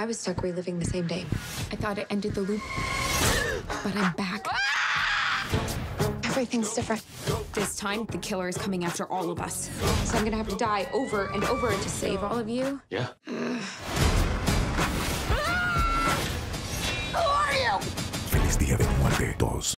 I was stuck reliving the same day. I thought it ended the loop, but I'm back. Everything's different. This time, the killer is coming after all of us. So I'm gonna have to die over and over to Save all of you? Yeah. Feliz día de muerte, todos.